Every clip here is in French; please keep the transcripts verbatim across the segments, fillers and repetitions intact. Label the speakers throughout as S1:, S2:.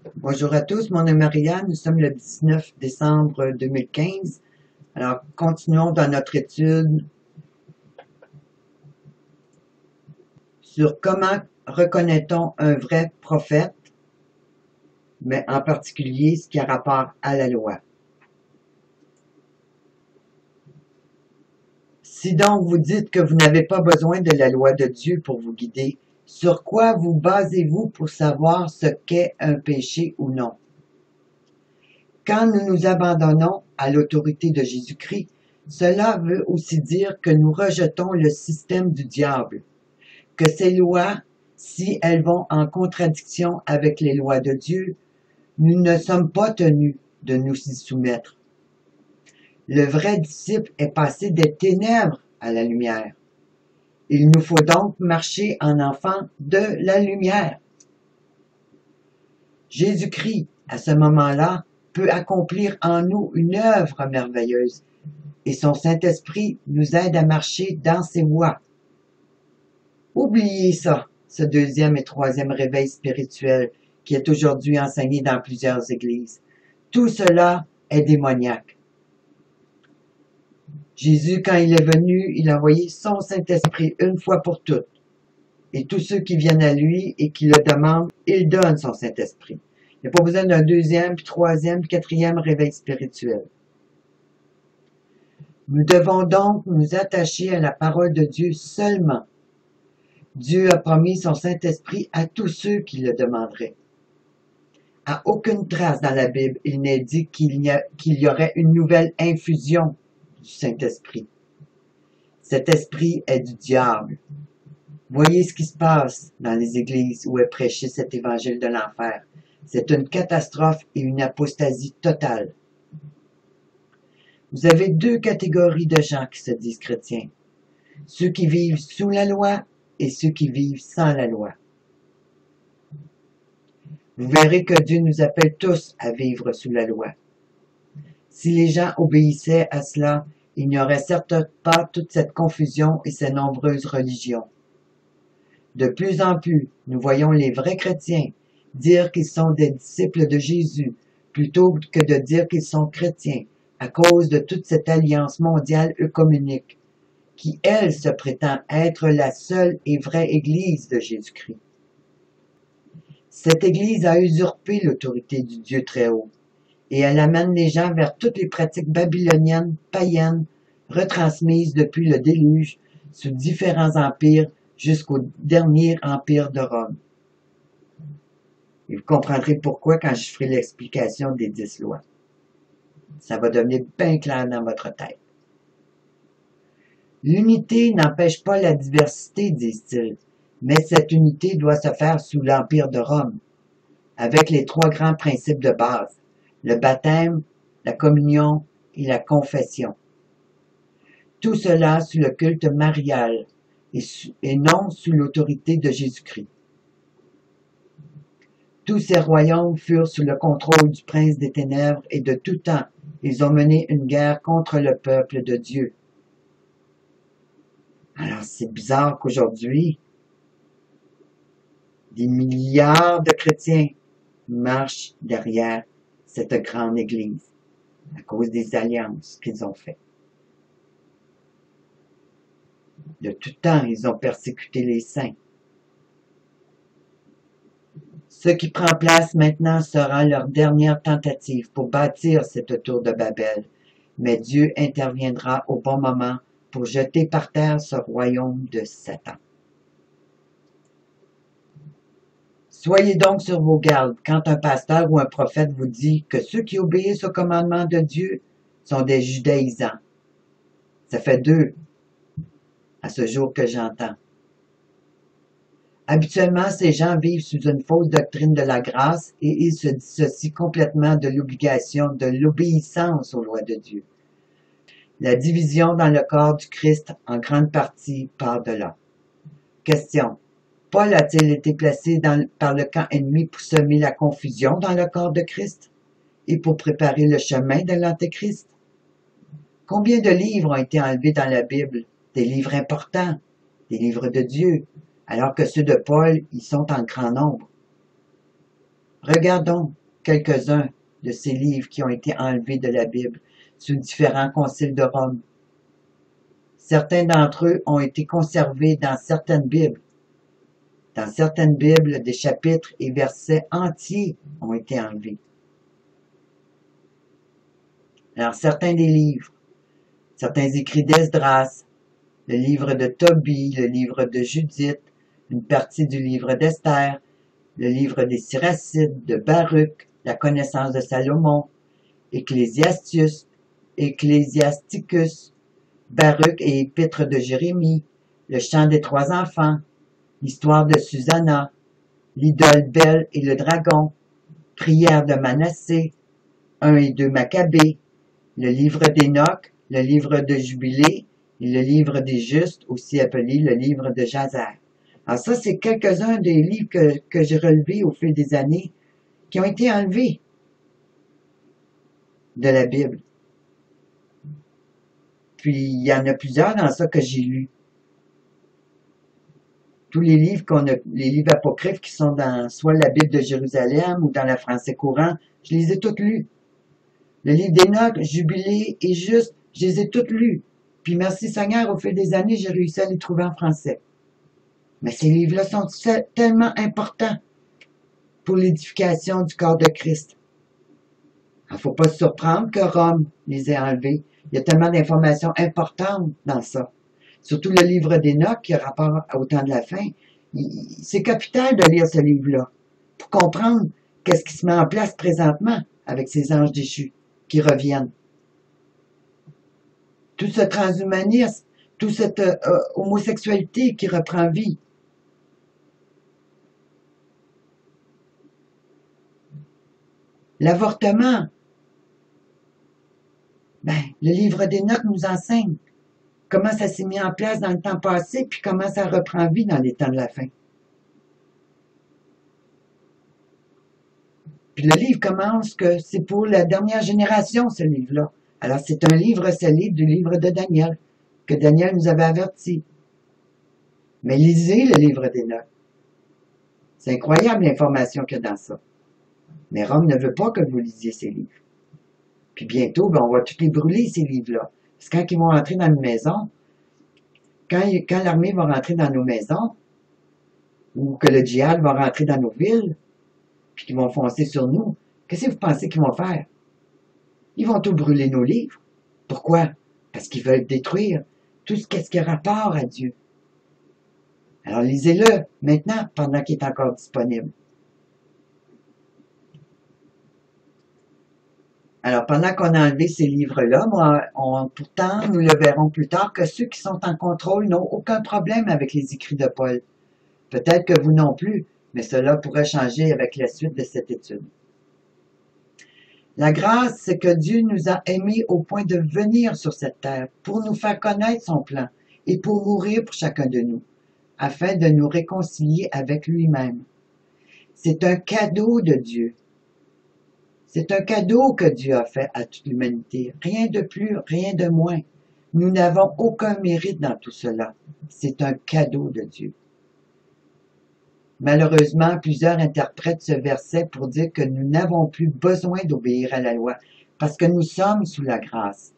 S1: Bonjour à tous, mon nom est Marianne, nous sommes le dix-neuf décembre deux mille quinze. Alors, continuons dans notre étude sur comment reconnaît-on un vrai prophète, mais en particulier ce qui a rapport à la loi. Si donc vous dites que vous n'avez pas besoin de la loi de Dieu pour vous guider, sur quoi vous basez-vous pour savoir ce qu'est un péché ou non? Quand nous nous abandonnons à l'autorité de Jésus-Christ, cela veut aussi dire que nous rejetons le système du diable, que ces lois, si elles vont en contradiction avec les lois de Dieu, nous ne sommes pas tenus de nous y soumettre. Le vrai disciple est passé des ténèbres à la lumière. Il nous faut donc marcher en enfant de la lumière. Jésus-Christ, à ce moment-là, peut accomplir en nous une œuvre merveilleuse, et son Saint-Esprit nous aide à marcher dans ses voies. Oubliez ça, ce deuxième et troisième réveil spirituel qui est aujourd'hui enseigné dans plusieurs églises. Tout cela est démoniaque. Jésus, quand il est venu, il a envoyé son Saint-Esprit une fois pour toutes. Et tous ceux qui viennent à lui et qui le demandent, il donne son Saint-Esprit. Il n'y a pas besoin d'un deuxième, puis troisième, puis quatrième réveil spirituel. Nous devons donc nous attacher à la parole de Dieu seulement. Dieu a promis son Saint-Esprit à tous ceux qui le demanderaient. À aucune trace dans la Bible, il n'est dit qu'il y, a, qu'il y aurait une nouvelle infusion du Saint-Esprit. Cet esprit est du diable. Voyez ce qui se passe dans les églises où est prêché cet évangile de l'enfer. C'est une catastrophe et une apostasie totale. Vous avez deux catégories de gens qui se disent chrétiens. Ceux qui vivent sous la loi et ceux qui vivent sans la loi. Vous verrez que Dieu nous appelle tous à vivre sous la loi. Si les gens obéissaient à cela, il n'y aurait certes pas toute cette confusion et ces nombreuses religions. De plus en plus, nous voyons les vrais chrétiens dire qu'ils sont des disciples de Jésus plutôt que de dire qu'ils sont chrétiens à cause de toute cette alliance mondiale œcuménique qui, elle, se prétend être la seule et vraie Église de Jésus-Christ. Cette Église a usurpé l'autorité du Dieu très haut et elle amène les gens vers toutes les pratiques babyloniennes, païennes, retransmises depuis le déluge sous différents empires jusqu'au dernier empire de Rome. Et vous comprendrez pourquoi quand je ferai l'explication des dix lois. Ça va devenir bien clair dans votre tête. L'unité n'empêche pas la diversité, disent-ils, mais cette unité doit se faire sous l'Empire de Rome, avec les trois grands principes de base, le baptême, la communion et la confession. Tout cela sous le culte marial et, et non sous l'autorité de Jésus-Christ. Tous ces royaumes furent sous le contrôle du prince des ténèbres et de tout temps, ils ont mené une guerre contre le peuple de Dieu. Alors c'est bizarre qu'aujourd'hui, des milliards de chrétiens marchent derrière cette grande église à cause des alliances qu'ils ont faites. De tout temps, ils ont persécuté les saints. Ce qui prend place maintenant sera leur dernière tentative pour bâtir cette tour de Babel, mais Dieu interviendra au bon moment pour jeter par terre ce royaume de Satan. Soyez donc sur vos gardes quand un pasteur ou un prophète vous dit que ceux qui obéissent au commandement de Dieu sont des judaïsants. Ça fait deux à ce jour que j'entends. Habituellement, ces gens vivent sous une fausse doctrine de la grâce et ils se dissocient complètement de l'obligation de l'obéissance aux lois de Dieu. La division dans le corps du Christ en grande partie part de là. Question. Paul a-t-il été placé dans, par le camp ennemi pour semer la confusion dans le corps de Christ et pour préparer le chemin de l'Antéchrist? Combien de livres ont été enlevés dans la Bible? Des livres importants, des livres de Dieu, alors que ceux de Paul, ils sont en grand nombre. Regardons quelques-uns de ces livres qui ont été enlevés de la Bible sous différents conciles de Rome. Certains d'entre eux ont été conservés dans certaines Bibles. Dans certaines Bibles, des chapitres et versets entiers ont été enlevés. Alors, certains des livres, certains écrits d'Esdras, le livre de Tobie, le livre de Judith, une partie du livre d'Esther, le livre des Siracides, de Baruch, la connaissance de Salomon, Ecclésiasticus, Ecclésiasticus, Baruch et Épître de Jérémie, le chant des trois enfants, l'histoire de Susanna, l'idole Belle et le dragon, prière de Manassé, un et deux Maccabées, le livre d'Énoch, le livre de Jubilé et le livre des Justes, aussi appelé le livre de Jazer. Alors ça, c'est quelques-uns des livres que, que j'ai relevés au fil des années qui ont été enlevés de la Bible. Puis, il y en a plusieurs dans ça que j'ai lus. Tous les livres qu'on a, les livres apocryphes qui sont dans soit la Bible de Jérusalem ou dans le français courant, je les ai tous lus. Le livre d'Énoch, Jubilé et Juste, je les ai tous lus. Puis merci Seigneur, au fil des années, j'ai réussi à les trouver en français. Mais ces livres-là sont tellement importants pour l'édification du corps de Christ. Il ne faut pas se surprendre que Rome les ait enlevés. Il y a tellement d'informations importantes dans ça. Surtout le livre d'Énoch qui a rapport au temps de la fin. C'est capital de lire ce livre-là pour comprendre qu'est-ce qui se met en place présentement avec ces anges déchus qui reviennent. Tout ce transhumanisme, toute cette euh, homosexualité qui reprend vie. L'avortement. Ben, le livre d'Énoch nous enseigne comment ça s'est mis en place dans le temps passé, puis comment ça reprend vie dans les temps de la fin. Puis le livre commence que c'est pour la dernière génération, ce livre-là. Alors c'est un livre scellé du livre de Daniel, que Daniel nous avait averti. Mais lisez le livre d'Énoch. C'est incroyable l'information qu'il y a dans ça. Mais Rome ne veut pas que vous lisiez ces livres. Puis bientôt, ben, on va tous les brûler, ces livres-là. Parce que quand ils vont rentrer dans nos maisons, quand, quand l'armée va rentrer dans nos maisons, ou que le djihad va rentrer dans nos villes, puis qu'ils vont foncer sur nous, qu'est-ce que vous pensez qu'ils vont faire? Ils vont tout brûler nos livres. Pourquoi? Parce qu'ils veulent détruire tout ce qui a rapport à Dieu. Alors lisez-le maintenant, pendant qu'il est encore disponible. Alors, pendant qu'on a enlevé ces livres-là, moi, on, pourtant, nous le verrons plus tard que ceux qui sont en contrôle n'ont aucun problème avec les écrits de Paul. Peut-être que vous non plus, mais cela pourrait changer avec la suite de cette étude. La grâce, c'est que Dieu nous a aimés au point de venir sur cette terre pour nous faire connaître son plan et pour mourir pour chacun de nous, afin de nous réconcilier avec lui-même. C'est un cadeau de Dieu. C'est un cadeau que Dieu a fait à toute l'humanité. Rien de plus, rien de moins. Nous n'avons aucun mérite dans tout cela. C'est un cadeau de Dieu. Malheureusement, plusieurs interprètent ce verset pour dire que nous n'avons plus besoin d'obéir à la loi, parce que nous sommes sous la grâce.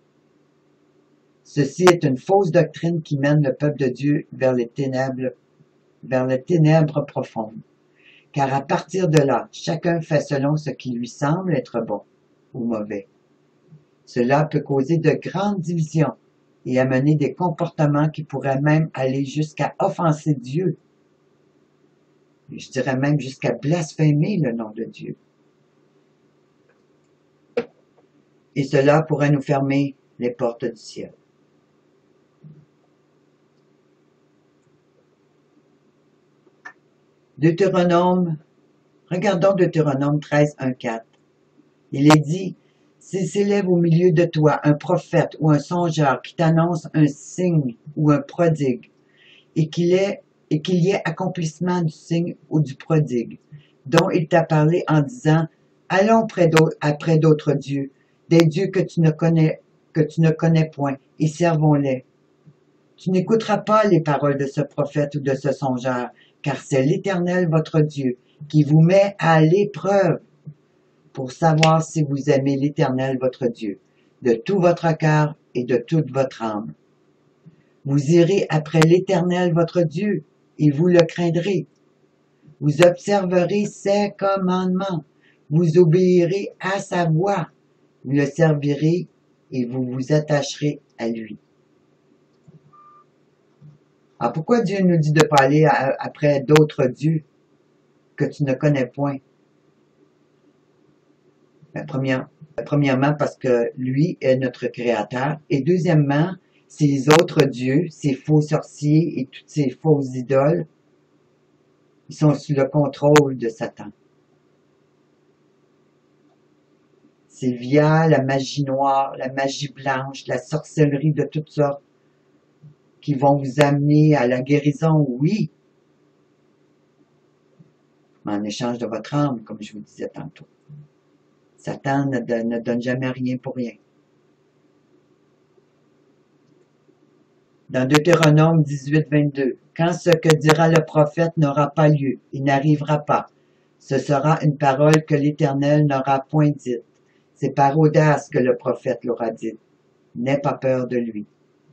S1: Ceci est une fausse doctrine qui mène le peuple de Dieu vers les ténèbres, vers les ténèbres profondes. Car à partir de là, chacun fait selon ce qui lui semble être bon ou mauvais. Cela peut causer de grandes divisions et amener des comportements qui pourraient même aller jusqu'à offenser Dieu. Et je dirais même jusqu'à blasphémer le nom de Dieu. Et cela pourrait nous fermer les portes du ciel. Deutéronome, regardons Deutéronome treize, un, quatre. Il est dit, s'il s'élève au milieu de toi un prophète ou un songeur qui t'annonce un signe ou un prodigue, et qu'il ait, et qu'il y ait accomplissement du signe ou du prodigue, dont il t'a parlé en disant, allons après d'autres dieux, des dieux que tu ne connais, que tu ne connais point, et servons-les. Tu n'écouteras pas les paroles de ce prophète ou de ce songeur, car c'est l'Éternel votre Dieu qui vous met à l'épreuve pour savoir si vous aimez l'Éternel votre Dieu, de tout votre cœur et de toute votre âme. Vous irez après l'Éternel votre Dieu, et vous le craindrez. Vous observerez ses commandements, vous obéirez à sa voix, vous le servirez et vous vous attacherez à lui. Alors pourquoi Dieu nous dit de ne pas aller à, après d'autres dieux que tu ne connais point? Ben, première, premièrement, parce que lui est notre créateur. Et deuxièmement, ces autres dieux, ces faux sorciers et toutes ces fausses idoles, ils sont sous le contrôle de Satan. C'est via la magie noire, la magie blanche, la sorcellerie de toutes sortes qui vont vous amener à la guérison, oui, mais en échange de votre âme, comme je vous disais tantôt. Satan ne donne, ne donne jamais rien pour rien. Dans Deutéronome dix-huit, vingt-deux, « Quand ce que dira le prophète n'aura pas lieu, il n'arrivera pas, ce sera une parole que l'Éternel n'aura point dite. C'est par audace que le prophète l'aura dite. N'aie pas peur de lui. »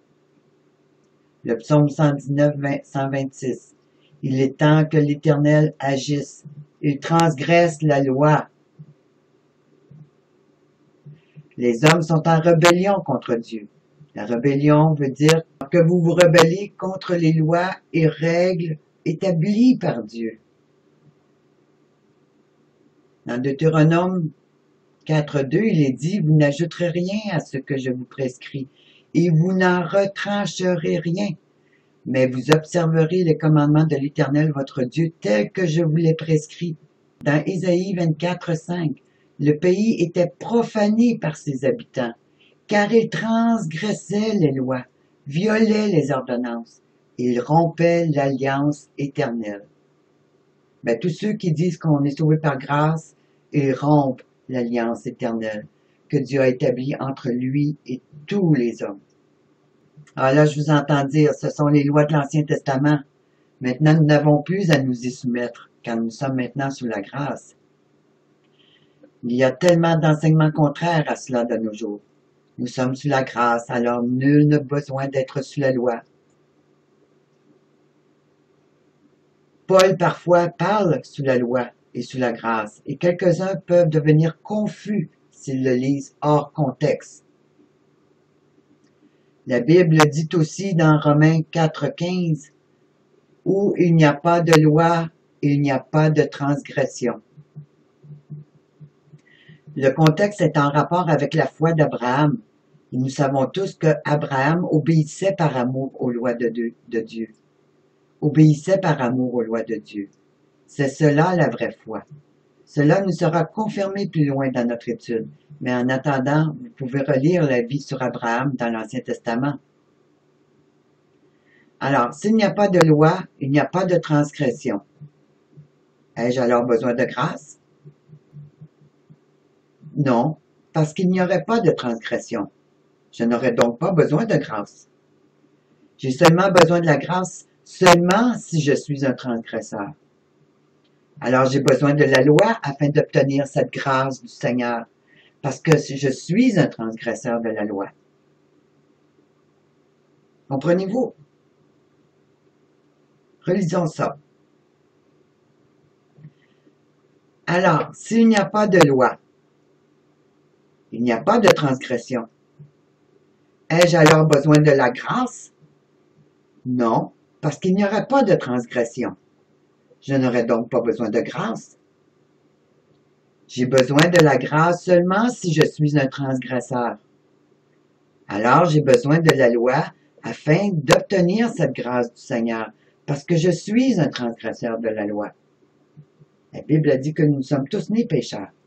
S1: Le psaume cent dix-neuf, cent vingt-six, « Il est temps que l'Éternel agisse. Il transgresse la loi. » Les hommes sont en rébellion contre Dieu. La rébellion veut dire que vous vous rebellez contre les lois et règles établies par Dieu. Dans Deutéronome quatre, deux, il est dit, « Vous n'ajouterez rien à ce que je vous prescris, et vous n'en retrancherez rien, mais vous observerez les commandements de l'Éternel votre Dieu tels que je vous les prescris. » Dans Ésaïe vingt-quatre, cinq, le pays était profané par ses habitants, car ils transgressaient les lois, violaient les ordonnances, ils rompaient l'alliance éternelle. Ben, tous ceux qui disent qu'on est sauvé par grâce, ils rompent l'alliance éternelle que Dieu a établie entre lui et tous les hommes. Alors là, je vous entends dire, ce sont les lois de l'Ancien Testament. Maintenant, nous n'avons plus à nous y soumettre, car nous sommes maintenant sous la grâce. Il y a tellement d'enseignements contraires à cela de nos jours. Nous sommes sous la grâce, alors nul n'a besoin d'être sous la loi. Paul parfois parle sous la loi et sous la grâce, et quelques-uns peuvent devenir confus s'ils le lisent hors contexte. La Bible dit aussi dans Romains quatre, quinze, où il n'y a pas de loi, il n'y a pas de transgression. Le contexte est en rapport avec la foi d'Abraham. Et nous savons tous que Abraham obéissait par amour aux lois de Dieu. De Dieu. Obéissait par amour aux lois de Dieu. C'est cela la vraie foi. Cela nous sera confirmé plus loin dans notre étude. Mais en attendant, vous pouvez relire la vie sur Abraham dans l'Ancien Testament. Alors, s'il n'y a pas de loi, il n'y a pas de transgression. Ai-je alors besoin de grâce? Non, parce qu'il n'y aurait pas de transgression. Je n'aurais donc pas besoin de grâce. J'ai seulement besoin de la grâce seulement si je suis un transgresseur. Alors j'ai besoin de la loi afin d'obtenir cette grâce du Seigneur, parce que je suis un transgresseur de la loi. Comprenez-vous? Relisons ça. Alors, s'il n'y a pas de loi, il n'y a pas de transgression. Ai-je alors besoin de la grâce? Non, parce qu'il n'y aurait pas de transgression. Je n'aurais donc pas besoin de grâce. J'ai besoin de la grâce seulement si je suis un transgresseur. Alors j'ai besoin de la loi afin d'obtenir cette grâce du Seigneur, parce que je suis un transgresseur de la loi. La Bible dit que nous sommes tous nés pécheurs.